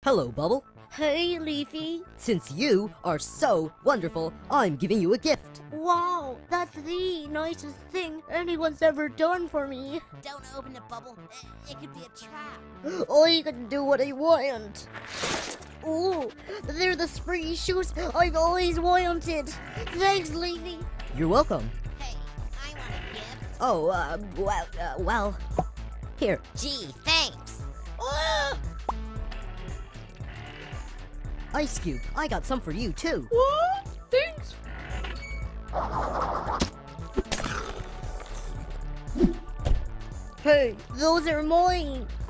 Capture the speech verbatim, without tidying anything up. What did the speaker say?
Hello, Bubble. Hey, Leafy. Since you are so wonderful, I'm giving you a gift. Wow, that's the nicest thing anyone's ever done for me. Don't open the bubble. It, it could be a trap. I can do what I want. Ooh, they're the springy shoes I've always wanted. Thanks, Leafy. You're welcome. Hey, I want a gift. Oh, uh, well, uh, well. Here. Gee, thanks. Ah! Ice Cube, I got some for you, too. What? Thanks. Hey, those are mine.